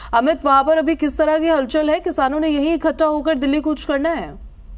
अमित, वहां पर अभी किस तरह की हलचल है? किसानों ने यही इकट्ठा होकर दिल्ली कूच करना है?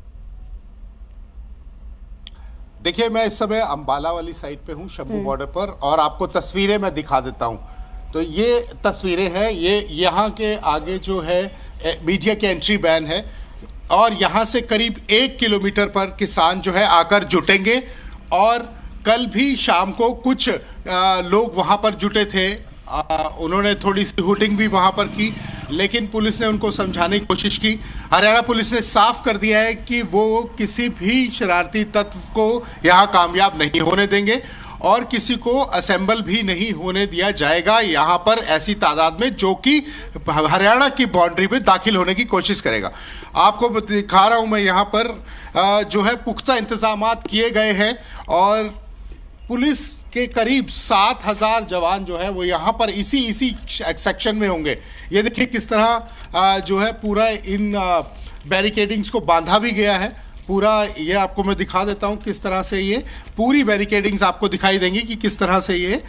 देखिए, मैं इस समय अंबाला वाली साइड पे हूँ, शंभू बॉर्डर पर, और आपको तस्वीरें मैं दिखा देता हूँ। तो ये तस्वीरें हैं, ये यहाँ के आगे जो है मीडिया के एंट्री बैन है, और यहाँ से करीब 1 किलोमीटर पर किसान जो है आकर जुटेंगे। और कल भी शाम को कुछ लोग वहाँ पर जुटे थे, उन्होंने थोड़ी सी हुटिंग भी वहाँ पर की, लेकिन पुलिस ने उनको समझाने की कोशिश की। हरियाणा पुलिस ने साफ कर दिया है कि वो किसी भी शरारती तत्व को यहाँ कामयाब नहीं होने देंगे और किसी को असेंबल भी नहीं होने दिया जाएगा यहाँ पर ऐसी तादाद में जो कि हरियाणा की बाउंड्री में दाखिल होने की कोशिश करेगा। आपको दिखा रहा हूँ मैं यहाँ पर जो है पुख्ता इंतजामात किए गए हैं, और पुलिस के करीब 7,000 जवान जो है वो यहाँ पर इसी सेक्शन में होंगे। ये देखिए किस तरह जो है पूरा इन बैरिकेडिंग्स को बांधा भी गया है पूरा। ये आपको मैं दिखा देता हूँ किस तरह से ये पूरी बैरिकेडिंग्स आपको दिखाई देंगी कि किस तरह से ये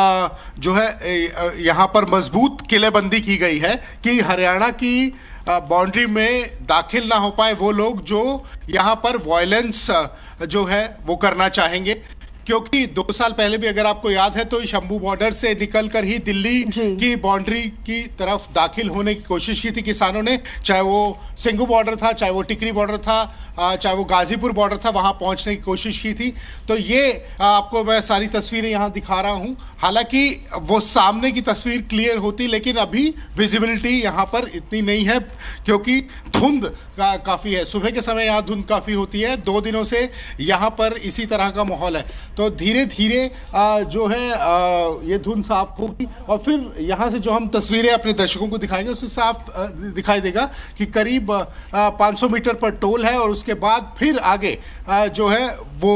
जो है यहाँ पर मजबूत किलेबंदी की गई है कि हरियाणा की बाउंड्री में दाखिल ना हो पाए वो लोग जो यहाँ पर वायलेंस जो है वो करना चाहेंगे। क्योंकि 2 साल पहले भी अगर आपको याद है तो शंभू बॉर्डर से निकलकर ही दिल्ली की बाउंड्री की तरफ दाखिल होने की कोशिश की थी किसानों ने, चाहे वो सिंघू बॉर्डर था, चाहे वो टिकरी बॉर्डर था, चाहे वो गाजीपुर बॉर्डर था, वहां पहुंचने की कोशिश की थी। तो ये आपको मैं सारी तस्वीरें यहां दिखा रहा हूं। हालांकि वो सामने की तस्वीर क्लियर होती, लेकिन अभी विजिबिलिटी यहां पर इतनी नहीं है क्योंकि धुंध काफ़ी है। सुबह के समय यहाँ धुंध काफ़ी होती है, 2 दिनों से यहाँ पर इसी तरह का माहौल है। तो धीरे धीरे जो है ये धुंध साफ होगी और फिर यहाँ से जो हम तस्वीरें अपने दर्शकों को दिखाएंगे उससे साफ दिखाई देगा कि करीब 500 मीटर पर टोल है, और उसके बाद फिर आगे जो है वो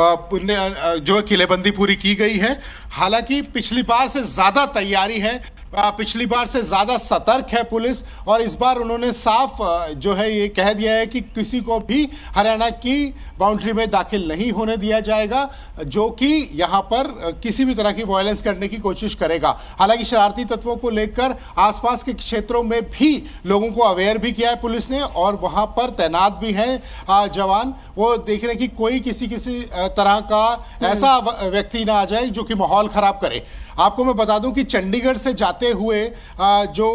जो किलेबंदी पूरी की गई है। हालांकि पिछली बार से ज़्यादा तैयारी है, पिछली बार से ज़्यादा सतर्क है पुलिस, और इस बार उन्होंने साफ जो है ये कह दिया है कि किसी को भी हरियाणा की बाउंड्री में दाखिल नहीं होने दिया जाएगा जो कि यहाँ पर किसी भी तरह की वायलेंस करने की कोशिश करेगा। हालांकि शरारती तत्वों को लेकर आसपास के क्षेत्रों में भी लोगों को अवेयर भी किया है पुलिस ने, और वहाँ पर तैनात भी हैं जवान, वो देख रहे हैं कि कोई किसी तरह का ऐसा व्यक्ति ना आ जाए जो कि माहौल खराब करे। आपको मैं बता दूं कि चंडीगढ़ से जाते हुए जो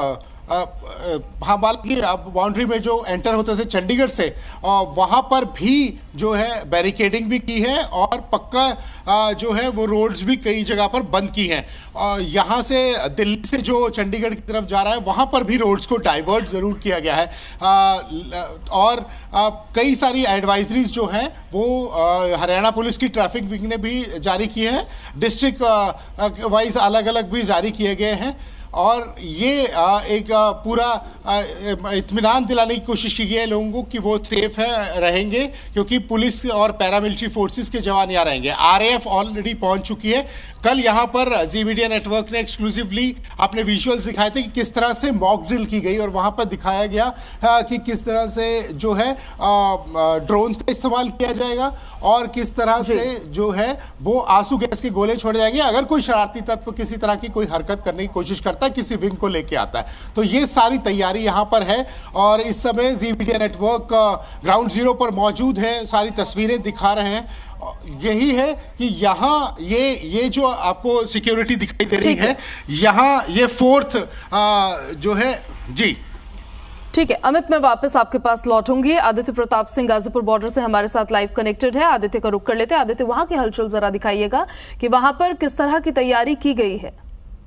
की बाउंड्री में जो एंटर होते थे चंडीगढ़ से, वहां पर भी जो है बैरिकेडिंग भी की है और पक्का जो है वो रोड्स भी कई जगह पर बंद की हैं। यहाँ से दिल्ली से जो चंडीगढ़ की तरफ जा रहा है वहाँ पर भी रोड्स को डाइवर्ट ज़रूर किया गया है, और कई सारी एडवाइजरीज जो हैं वो हरियाणा पुलिस की ट्रैफिक विंग ने भी जारी की है, डिस्ट्रिक्ट वाइज अलग अलग भी जारी किए गए हैं। और ये एक पूरा इत्मीनान दिलाने की कोशिश की गई है लोगों को कि वो सेफ है रहेंगे, क्योंकि पुलिस और पैरामिलिट्री फोर्सेस के जवान यहाँ रहेंगे। आरएएफ ऑलरेडी पहुंच चुकी है। कल यहाँ पर जी मीडिया नेटवर्क ने एक्सक्लूसिवली अपने विजुअल्स दिखाए थे कि किस तरह से मॉक ड्रिल की गई, और वहाँ पर दिखाया गया कि किस तरह से जो है ड्रोन्स का इस्तेमाल किया जाएगा और किस तरह से जो है वो आंसू गैस के गोले छोड़े जाएंगे अगर कोई शरारती तत्व किसी तरह की कोई हरकत करने की कोशिश करता है, किसी विंग को लेके आता है। तो ये सारी तैयारी यहाँ पर है, और इस समय Zee media network ground zero पर मौजूद है, सारी तस्वीरें दिखा रहे हैं। यही है कि यहाँ ये जो आपको सिक्योरिटी दिखाई दे रही है, यहाँ ये 4th जो है जी। ठीक है अमित, मैं वापस आपके पास लौटूंगी। आदित्य प्रताप सिंह गाजीपुर बॉर्डर से हमारे साथ लाइव कनेक्टेड है। आदित्य का रुख कर लेते हैं। आदित्य, वहां की हलचल जरा दिखाइएगा कि वहां पर किस तरह की तैयारी की गई है।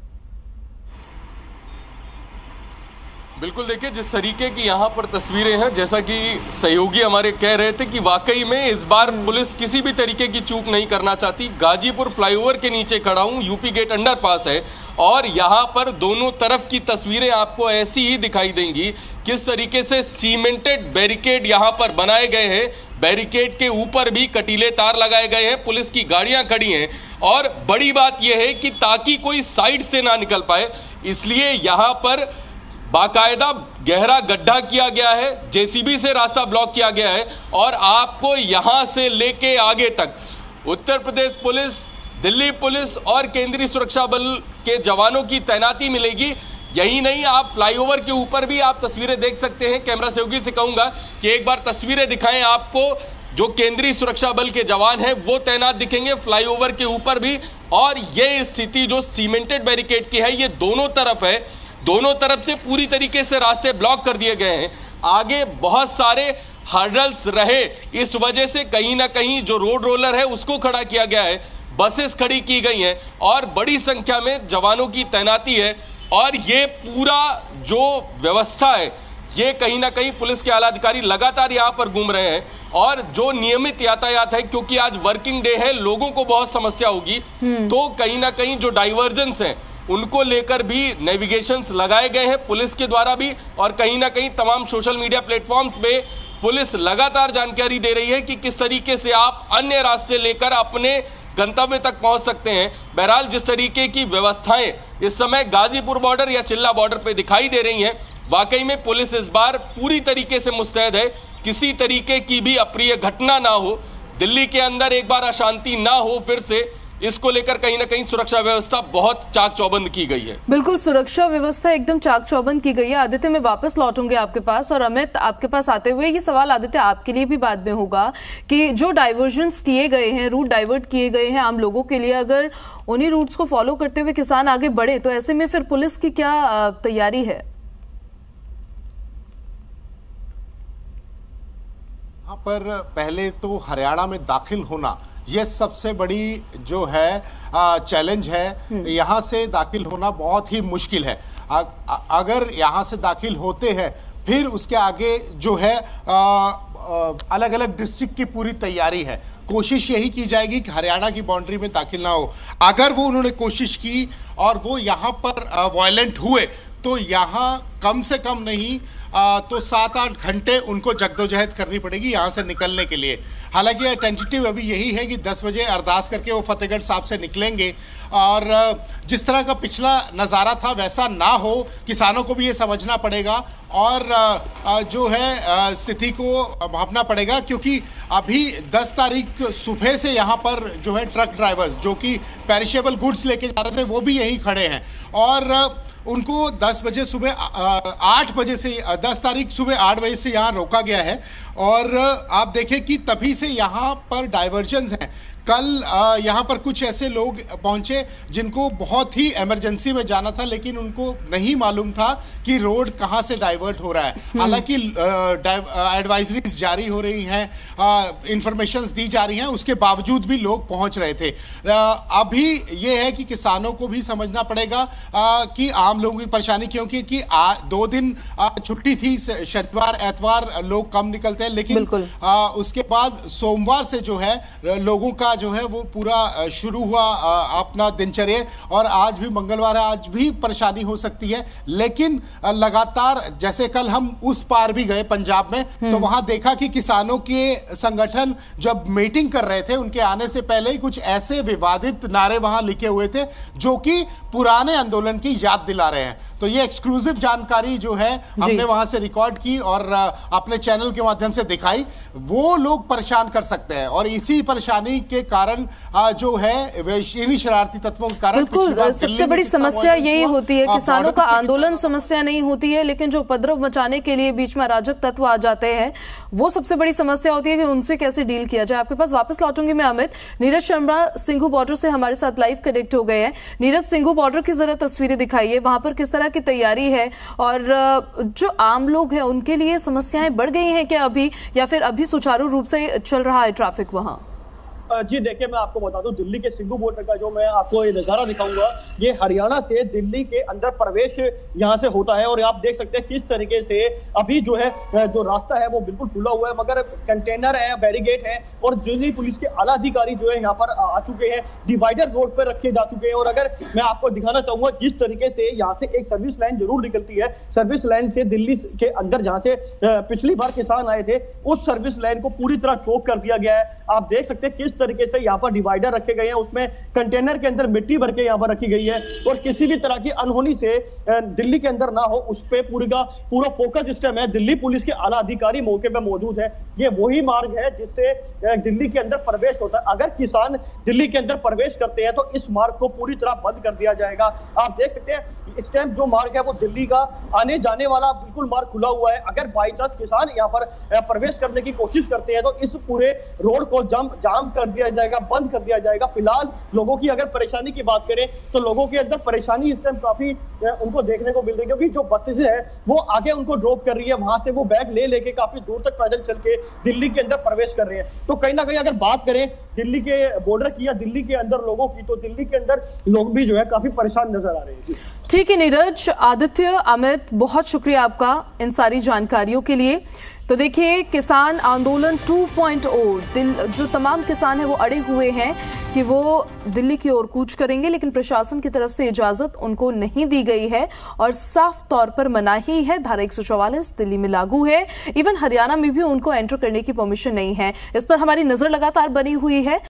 बिल्कुल, देखिए जिस तरीके की यहाँ पर तस्वीरें हैं, जैसा कि सहयोगी हमारे कह रहे थे कि वाकई में इस बार पुलिस किसी भी तरीके की चूक नहीं करना चाहती। गाजीपुर फ्लाईओवर के नीचे खड़ा हूँ, यूपी गेट अंडरपास है, और यहाँ पर दोनों तरफ की तस्वीरें आपको ऐसी ही दिखाई देंगी। किस तरीके से सीमेंटेड बैरिकेड यहाँ पर बनाए गए हैं, बैरिकेड के ऊपर भी कटीले तार लगाए गए हैं, पुलिस की गाड़ियाँ खड़ी हैं, और बड़ी बात यह है कि ताकि कोई साइड से ना निकल पाए, इसलिए यहाँ पर बाकायदा गहरा गड्ढा किया गया है, जेसीबी से रास्ता ब्लॉक किया गया है, और आपको यहां से लेके आगे तक उत्तर प्रदेश पुलिस, दिल्ली पुलिस और केंद्रीय सुरक्षा बल के जवानों की तैनाती मिलेगी। यही नहीं, आप फ्लाईओवर के ऊपर भी आप तस्वीरें देख सकते हैं। कैमरा सहयोगी से कहूंगा कि एक बार तस्वीरें दिखाएं, आपको जो केंद्रीय सुरक्षा बल के जवान हैं वो तैनात दिखेंगे फ्लाईओवर के ऊपर भी। और ये स्थिति जो सीमेंटेड बैरिकेड की है, ये दोनों तरफ है, दोनों तरफ से पूरी तरीके से रास्ते ब्लॉक कर दिए गए हैं। आगे बहुत सारे हर्डल्स रहे, इस वजह से कहीं ना कहीं जो रोड रोलर है उसको खड़ा किया गया है, बसेस खड़ी की गई हैं और बड़ी संख्या में जवानों की तैनाती है। और ये पूरा जो व्यवस्था है, ये कहीं ना कहीं पुलिस के आला अधिकारी लगातार यहाँ पर घूम रहे हैं। और जो नियमित यातायात है, क्योंकि आज वर्किंग डे है, लोगों को बहुत समस्या होगी, तो कहीं ना कहीं जो डाइवर्जेंस हैं उनको लेकर भी नेविगेशंस लगाए गए हैं पुलिस के द्वारा भी। और कहीं ना कहीं तमाम सोशल मीडिया प्लेटफॉर्म्स पे पुलिस लगातार जानकारी दे रही है कि किस तरीके से आप अन्य रास्ते लेकर अपने गंतव्य तक पहुंच सकते हैं। बहरहाल जिस तरीके की व्यवस्थाएं इस समय गाजीपुर बॉर्डर या चिल्ला बॉर्डर पे दिखाई दे रही हैं, वाकई में पुलिस इस बार पूरी तरीके से मुस्तैद है, किसी तरीके की भी अप्रिय घटना ना हो, दिल्ली के अंदर एक बार अशांति ना हो फिर से, इसको लेकर कहीं ना कहीं सुरक्षा व्यवस्था बहुत चाक चौबंद की गई है। बिल्कुल, सुरक्षा व्यवस्था एकदम चाक चौबंद की गई है। आदित्य, मैं वापस लौटूंगे आपके पास, और अमित आपके पास आते हुए ये सवाल आदित्य आपके लिए भी बाद में होगा कि जो डाइवर्जन्स किए गए हैं, रूट डाइवर्ट किए गए हैं आम लोगों के लिए, अगर उन्हीं रूट्स को फॉलो करते हुए किसान आगे बढ़े तो ऐसे में फिर पुलिस की क्या तैयारी है? यहाँ पर पहले तो हरियाणा में दाखिल होना ये सबसे बड़ी जो है चैलेंज है। यहाँ से दाखिल होना बहुत ही मुश्किल है। अगर यहाँ से दाखिल होते हैं फिर उसके आगे जो है अलग अलग डिस्ट्रिक्ट की पूरी तैयारी है। कोशिश यही की जाएगी कि हरियाणा की बाउंड्री में दाखिल ना हो। अगर वो उन्होंने कोशिश की और वो यहाँ पर वायलेंट हुए तो यहाँ कम से कम नहीं तो 7-8 घंटे उनको जद्दोजहद करनी पड़ेगी यहाँ से निकलने के लिए। हालांकि टेंटेटिव अभी यही है कि 10 बजे अरदास करके वो फतेहगढ़ साहब से निकलेंगे। और जिस तरह का पिछला नज़ारा था वैसा ना हो, किसानों को भी ये समझना पड़ेगा और जो है स्थिति को भांपना पड़ेगा, क्योंकि अभी 10 तारीख सुबह से यहाँ पर जो है ट्रक ड्राइवर्स जो कि पेरिशेबल गुड्स लेके जा रहे थे वो भी यहीं खड़े हैं और उनको 10 बजे सुबह 8 बजे से 10 तारीख सुबह 8 बजे से यहाँ रोका गया है। और आप देखें कि तभी से यहाँ पर डाइवर्जन्स हैं। कल यहाँ पर कुछ ऐसे लोग पहुंचे जिनको बहुत ही इमरजेंसी में जाना था, लेकिन उनको नहीं मालूम था कि रोड कहाँ से डाइवर्ट हो रहा है। हालांकि एडवाइजरीज जारी हो रही हैं, इंफॉर्मेशंस दी जा रही हैं, उसके बावजूद भी लोग पहुंच रहे थे। अभी ये है कि किसानों को भी समझना पड़ेगा कि आम लोगों की परेशानी, क्योंकि 2 दिन छुट्टी थी, शनिवार एतवार लोग कम निकलते हैं, लेकिन उसके बाद सोमवार से जो है लोगों का जो है वो पूरा शुरू हुआ अपना दिनचर्या। और आज भी मंगलवार है, आज भी परेशानी हो सकती है, लेकिन लगातार जैसे कल हम उस पार भी गए पंजाब में तो वहां देखा कि किसानों के संगठन जब मीटिंग कर रहे थे उनके आने से पहले ही कुछ ऐसे विवादित नारे वहां लिखे हुए थे जो कि पुराने आंदोलन की याद दिला रहे हैं। तो ये एक्सक्लूसिव जानकारी जो है हमने वहां से रिकॉर्ड की और अपने चैनल के माध्यम से दिखाई। वो लोग परेशान कर सकते हैं और इसी परेशानी के कारण जो है इन्हीं शरारती तत्वों के कारण सबसे बड़ी समस्या यही होती है। किसानों का आंदोलन समस्या नहीं होती है, लेकिन जो उपद्रव मचाने के लिए बीच में अराजक तत्व आ जाते हैं वो सबसे बड़ी समस्या होती है कि उनसे कैसे डील किया जाए। आपके पास वापस लौटूंगी मैं अमित। नीरज शर्मा सिंघू बॉर्डर से हमारे साथ लाइव कनेक्ट हो गए हैं। नीरज, सिंघू बॉर्डर की जरा तस्वीरें दिखाइए, वहां पर किस तरह की तैयारी है और जो आम लोग हैं उनके लिए समस्याएं बढ़ गई हैं क्या अभी, या फिर अभी सुचारू रूप से चल रहा है ट्रैफिक वहां? जी देखिए, मैं आपको बता दूं, दिल्ली के सिंघू बॉर्डर का जो मैं आपको ये नजारा दिखाऊंगा, ये हरियाणा से दिल्ली के अंदर प्रवेश यहाँ से होता है। और आप देख सकते हैं किस तरीके से अभी जो है जो रास्ता है वो बिल्कुल खुला हुआ है, मगर कंटेनर है, बैरिकेड है और दिल्ली पुलिस के आला अधिकारी जो है यहाँ पर आ चुके हैं, डिवाइडर रोड पर रखे जा चुके हैं। और अगर मैं आपको दिखाना चाहूंगा जिस तरीके से यहाँ से एक सर्विस लाइन जरूर निकलती है, सर्विस लाइन से दिल्ली के अंदर जहाँ से पिछली बार किसान आए थे उस सर्विस लाइन को पूरी तरह चौक कर दिया गया है। आप देख सकते हैं किस तरीके से यहाँ पर डिवाइडर रखे गए हैं, उसमें कंटेनर के अंदर मिट्टी भर के यहाँ पर रखी गई है और किसी भी तरह की अनहोनी से दिल्ली के अंदर ना हो उस पे पूरा फोकस इस टाइम है। दिल्ली पुलिस के आला अधिकारी मौके पे मौजूद है। ये वही मार्ग है जिससे दिल्ली के अंदर प्रवेश होता है। अगर किसान दिल्ली के अंदर प्रवेश करते हैं तो इस मार्ग को पूरी तरह बंद कर दिया जाएगा। आप देख सकते हैं इस टाइम जो मार्ग है वो दिल्ली का आने जाने वाला बिल्कुल मार्ग खुला हुआ है। अगर बाई चांस किसान यहाँ पर प्रवेश करने की कोशिश करते हैं तो इस पूरे रोड को जाम कर दिया जाएगा, बंद कर दिया जाएगा। फिलहाल लोगों की अगर परेशानी की बात करें तो लोगों के अंदर परेशानी इस टाइम काफी उनको देखने को मिल रही है, क्योंकि जो बसेस है वो आगे उनको ड्रॉप कर रही है, वहां से वो बैग ले लेके काफी दूर तक पैदल चल के दिल्ली के अंदर प्रवेश कर रहे हैं। तो कहीं ना कहीं अगर बात करें दिल्ली के बॉर्डर की या दिल्ली के अंदर लोगों की, तो दिल्ली के अंदर लोग भी जो है काफी परेशान नजर आ रहे हैं। ठीक है नीरज, आदित्य, अमित, बहुत शुक्रिया आपका इन सारी जानकारियों के लिए। तो देखिए, किसान आंदोलन 2.0 जो तमाम किसान हैं वो अड़े हुए हैं कि वो दिल्ली की ओर कूच करेंगे, लेकिन प्रशासन की तरफ से इजाजत उनको नहीं दी गई है और साफ तौर पर मनाही है। धारा 144 दिल्ली में लागू है, इवन हरियाणा में भी उनको एंटर करने की परमिशन नहीं है। इस पर हमारी नजर लगातार बनी हुई है।